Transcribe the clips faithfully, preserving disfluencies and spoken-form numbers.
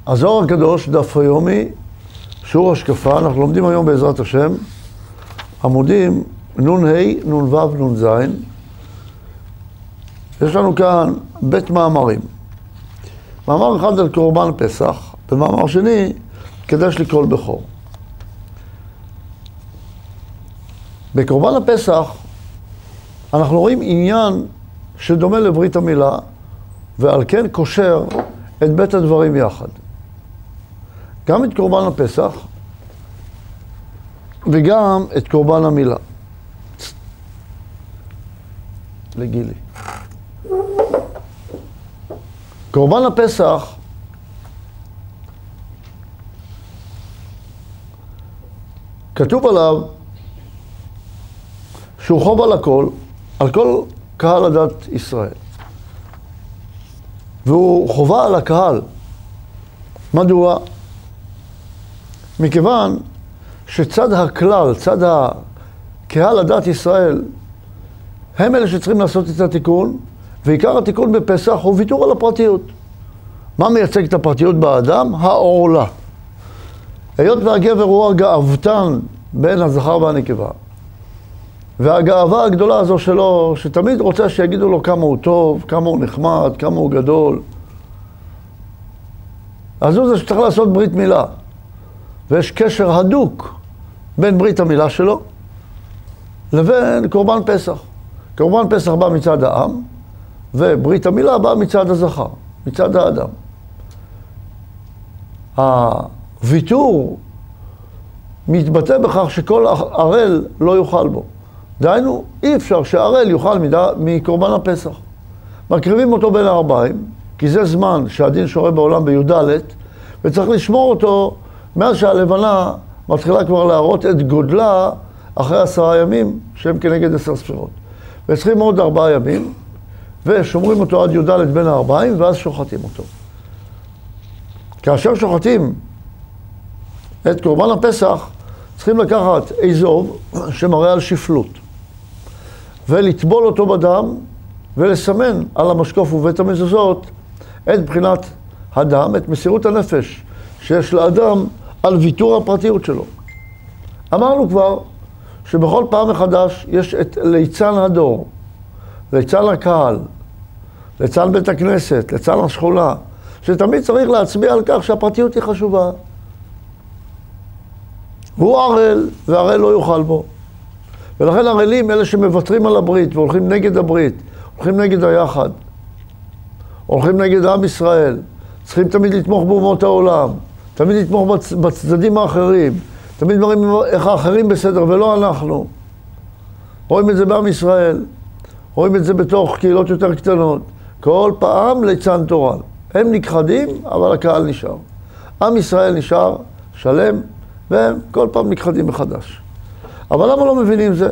הזוהר הקדוש, דף היומי, שיעור השקפה, אנחנו לומדים היום בעזרת השם, עמודים נון ה', נון ו', נון ז'. יש לנו כאן בית מאמרים. מאמר אחד על קורבן פסח, ומאמר שני, קדש לי כל בכור. בקורבן הפסח אנחנו רואים עניין שדומה לברית המילה, ועל כן קושר את בית הדברים יחד. גם את קורבן הפסח וגם את קורבן המילה. לגילי. קורבן הפסח כתוב עליו שהוא חוב על הכל, על כל קהל הדת ישראל. והוא חובה על הקהל. מדוע? מכיוון שצד הכלל, צד הקהל הדת ישראל, הם אלה שצריכים לעשות את התיקון, ועיקר התיקון בפסח הוא ויתור על הפרטיות. מה מייצג את הפרטיות באדם? העורלה. היות והגבר הוא הגאוותן בין הזכר והנקבה. והגאווה הגדולה הזו שלו, שתמיד רוצה שיגידו לו כמה הוא טוב, כמה הוא נחמד, כמה הוא גדול. אז הוא זה שצריך לעשות ברית מילה. ויש קשר הדוק בין ברית המילה שלו לבין קורבן פסח. קורבן פסח בא מצד העם, וברית המילה בא מצד הזכר, מצד האדם. הוויתור מתבטא בכך שכל ערל לא יוכל בו. דהיינו, אי אפשר שהערל יוכל מקורבן הפסח. מקריבים אותו בין הארבעים, כי זה זמן שהדין שורה בעולם בי"ד, וצריך לשמור אותו מאז שהלבנה מתחילה כבר להראות את גודלה אחרי עשרה ימים, שהם כנגד עשר ספירות. וצריכים עוד ארבעה ימים, ושומרים אותו עד י"ד בין הארבעים, ואז שוחטים אותו. כאשר שוחטים את קורבן הפסח, צריכים לקחת אזוב שמראה על שפלות, ולטבול אותו בדם, ולסמן על המשקוף ובית המזוזות את בחינת הדם, את מסירות הנפש שיש לאדם על ויתור הפרטיות שלו. אמרנו כבר שבכל פעם מחדש יש את ליצן הדור, ליצן הקהל, ליצן בית הכנסת, ליצן השכונה, שתמיד צריך להצביע על כך שהפרטיות היא חשובה. והוא ערל, והערל לא יוכל בו. ולכן ערלים אלה שמוותרים על הברית והולכים נגד הברית, הולכים נגד היחד, הולכים נגד עם ישראל, צריכים תמיד לתמוך באומות העולם, תמיד לתמוך בצ... בצדדים האחרים, תמיד מראים איך האחרים בסדר ולא אנחנו. רואים את זה בעם ישראל, רואים את זה בתוך קהילות יותר קטנות. כל פעם ליצן תורן. הם נכחדים, אבל הקהל נשאר. עם ישראל נשאר שלם, והם כל פעם נכחדים מחדש. אבל למה לא מבינים זה?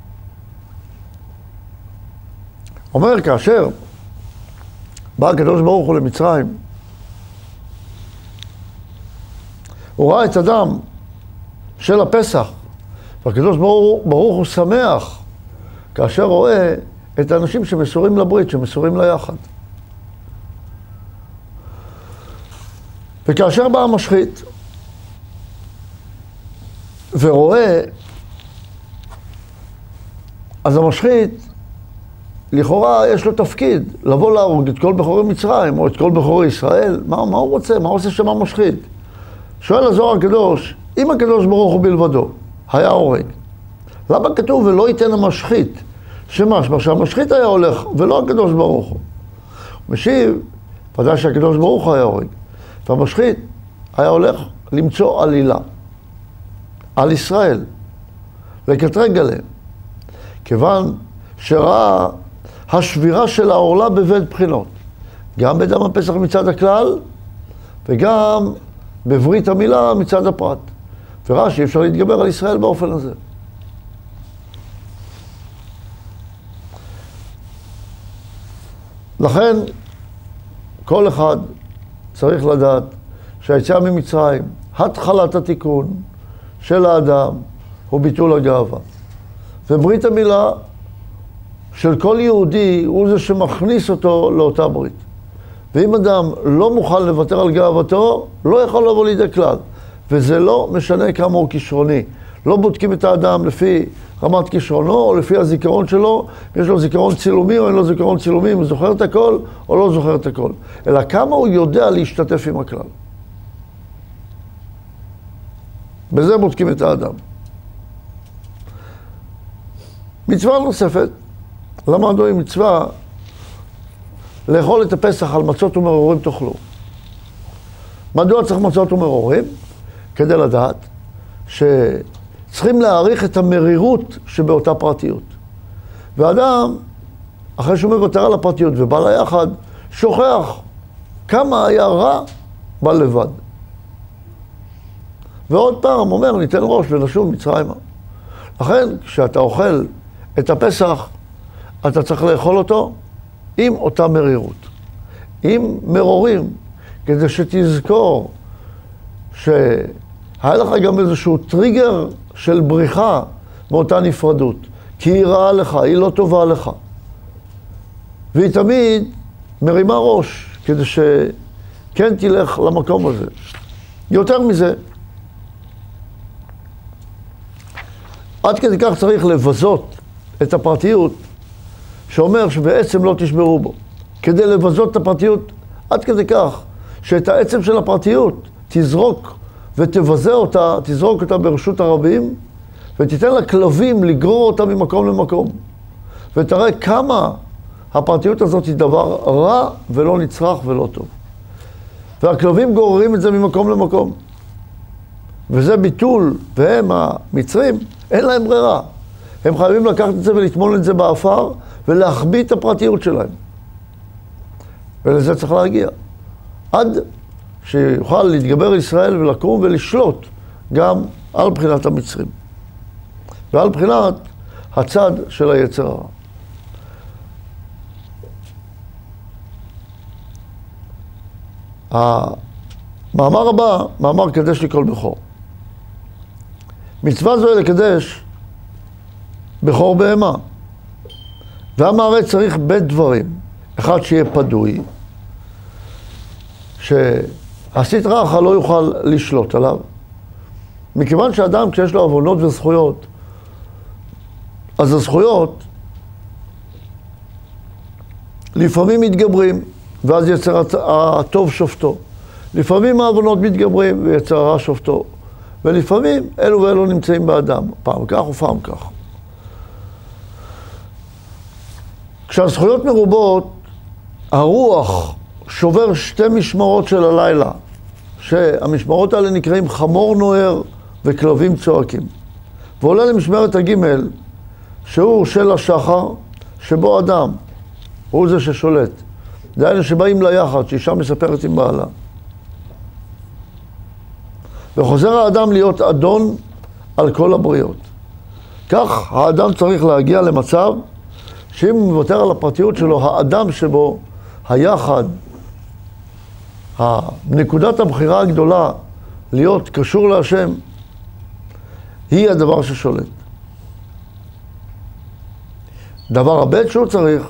אומר, כאשר בא הקדוש ברוך הוא למצרים, הוא ראה את הדם של הפסח, והקדוש ברוך, ברוך הוא שמח כאשר רואה את האנשים שמסורים לברית, שמסורים ליחד. וכאשר בא המשחית ורואה, אז המשחית לכאורה יש לו תפקיד לבוא להרוג את כל בכורי מצרים או את כל בכורי ישראל. מה, מה הוא רוצה? מה הוא רוצה שם המשחית? שואל הזוהר הקדוש, אם הקדוש ברוך הוא בלבדו היה הורג, למה כתוב ולא ייתן המשחית? שמשמע שהמשחית היה הולך ולא הקדוש ברוך הוא. משיב, ודאי שהקדוש ברוך הוא היה הורג. והמשחית היה הולך למצוא עלילה על ישראל, לקטרג עליהם, כיוון שראה השבירה של העורלה בבית בחינות, גם בדם הפסח מצד הכלל, וגם בברית המילה מצד הפרט. וראה שאי אפשר להתגבר על ישראל באופן הזה. לכן, כל אחד צריך לדעת שהיציאה ממצרים, התחלת התיקון של האדם, הוא ביטול הגאווה. וברית המילה של כל יהודי הוא זה שמכניס אותו לאותה ברית. ואם אדם לא מוכן לוותר על גאוותו, לא יכול לבוא לידי כלל. וזה לא משנה כמה הוא כישרוני. לא בודקים את האדם לפי רמת כישרונו, או לפי הזיכרון שלו, יש לו זיכרון צילומי או אין לו זיכרון צילומי, אם הוא זוכר את הכל או לא זוכר את הכל. אלא כמה הוא יודע להשתתף עם הכלל. בזה בודקים את האדם. מצווה נוספת, למדנו עם מצווה, לאכול את הפסח על מצות ומרורים תאכלו. מדוע צריך מצות ומרורים? כדי לדעת שצריכים להעריך את המרירות שבאותה פרטיות. ואדם, אחרי שהוא מוותר על הפרטיות ובא ליחד, שוכח כמה היה רע בא לבד. ועוד פעם אומר, ניתן ראש ונשוב מצרימה. לכן, כשאתה אוכל את הפסח, אתה צריך לאכול אותו עם אותה מרירות. עם מרורים, כדי שתזכור שהיה לך גם איזשהו טריגר של בריחה מאותה נפרדות. כי היא רעה לך, היא לא טובה לך. והיא תמיד מרימה ראש, כדי שכן תלך למקום הזה. יותר מזה, עד כדי כך צריך לבזות את הפרטיות, שאומר שבעצם לא תשברו בו. כדי לבזות את הפרטיות, עד כדי כך, שאת העצם של הפרטיות תזרוק ותבזה אותה, תזרוק אותה ברשות הרבים, ותיתן לכלבים לגרור אותה ממקום למקום. ותראה כמה הפרטיות הזאת היא דבר רע ולא נצרך ולא טוב. והכלבים גוררים את זה ממקום למקום. וזה ביטול, והם המצרים, אין להם ברירה. הם חייבים לקחת את זה ולטמון את זה באפר, ולהחביא את הפרטיות שלהם. ולזה צריך להגיע. עד שיוכל להתגבר ישראל ולקום ולשלוט גם על בחינת המצרים. ועל בחינת הצד של היצר הרע. המאמר הבא, מאמר קדש לכל בכור. מצווה זו לקדש בכור בהמה. והמערה צריך בית דברים. אחד שיהיה פדוי, שהסטרא אחרא לא יוכל לשלוט עליו. מכיוון שאדם כשיש לו עוונות וזכויות, אז הזכויות לפעמים מתגברים, ואז יצר הטוב שופטו. לפעמים העוונות מתגברים ויצר הרע שופטו. ולפעמים אלו ואלו נמצאים באדם, פעם כך ופעם כך. כשהזכויות מרובות, הרוח שובר שתי משמרות של הלילה, שהמשמרות האלה נקראים חמור נוער וכלבים צועקים. ועולה למשמרת הגימל, שהוא של השחר, שבו אדם, הוא זה ששולט. דהיינו שבאים ליחד, שאישה מספרת עם בעלה. וחוזר האדם להיות אדון על כל הבריות. כך האדם צריך להגיע למצב שאם הוא מוותר על הפרטיות שלו, האדם שבו, היחד, נקודת הבחירה הגדולה להיות קשור להשם, היא הדבר ששולט. דבר הבא שהוא צריך,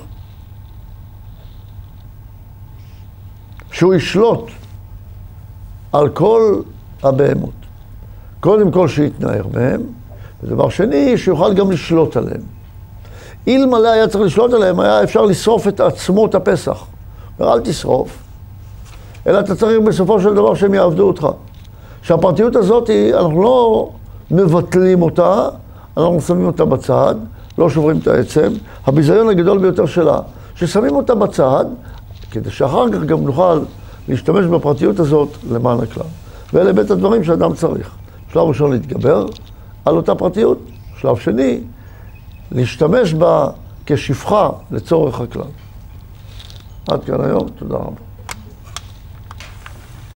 שהוא ישלוט על כל הבהמות. קודם כל שיתנער מהם, ודבר שני, שיוכל גם לשלוט עליהם. אלמלא היה צריך לשלוט עליהם, היה אפשר לשרוף את עצמות הפסח. ואל תשרוף, אלא אתה צריך בסופו של דבר שהם יעבדו אותך. שהפרטיות הזאת, אנחנו לא מבטלים אותה, אנחנו שמים אותה בצד, לא שוברים את העצם. הביזיון הגדול ביותר שלה, ששמים אותה בצד, כדי שאחר כך גם נוכל להשתמש בפרטיות הזאת למען הכלל. ואלה בית הדברים שאדם צריך. שלב ראשון להתגבר על אותה פרטיות, שלב שני, להשתמש בה כשפחה לצורך הכלל. עד כאן היום, תודה רבה.